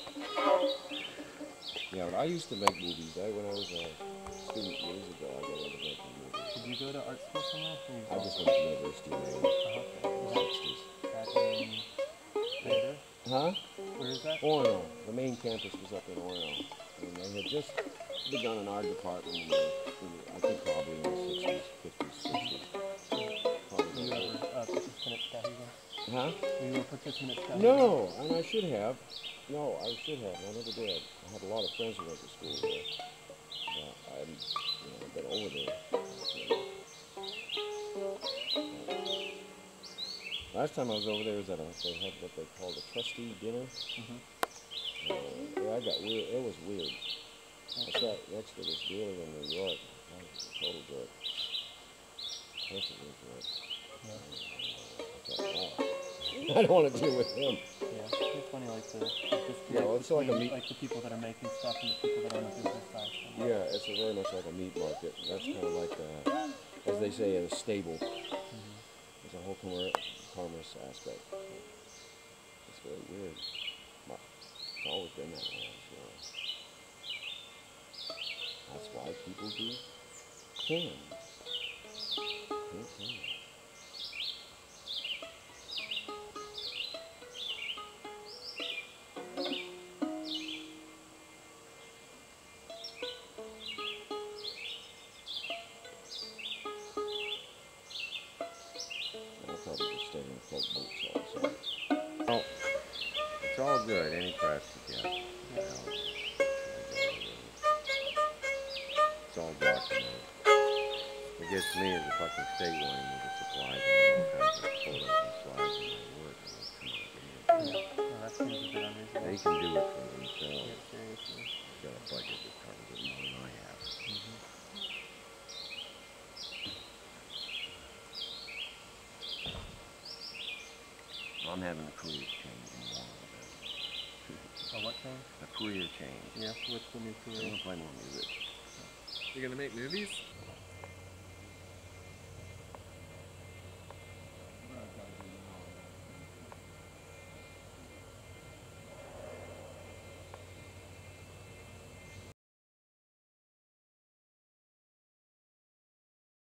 Yeah, but I used to make movies. When I was a student years ago, I got into making movies. Did you go to art school somewhere? I just went to University of Maine in the Okay. 60s. That in Vander? Huh? Where is that? Orono. The main campus was up in Orono. And they had just begun an art department I think probably in the 60s, 50s, 60s. Probably Were you about ever a participant at Skowhegan? Huh? Were you a participant at Skowhegan? No, and I should have. No, I should have. I never did. I had a lot of friends who went to school there, but I hadn't, been over there. Last time I was over there was they had what they called a trustee dinner. Yeah, I got weird. It was weird. I sat next to this dealer in New York. That was a total jerk. Perfectly jerk. Yeah. I thought, wow. I don't want to deal with him. Yeah, it's funny, like the disconnect Yeah, well, it's like a between, meat. like the people that are making stuff and the people that are on the business side. So. Yeah, it's very much like a meat market. That's kind of like, as they say, a stable. There's a whole commerce aspect. It's very weird. It's always been that way, I'm sure. That's why people do cans. Paint cans. I'll probably just stay in float boots all the time. Oh, it's all good. Any press you get. It's all documented. What gets me is if I can stay wanting me to supply them with all kinds of photos and slides of my work, and they'll come out again. No, that seems a bit unreasonable. They can do it for themselves. Yeah, seriously. They've got a budget that covers it more than I have. I'm having a career change in one of them. A what change? A career change. Yeah, what's the new I'm career? gonna play more music. You're gonna make movies?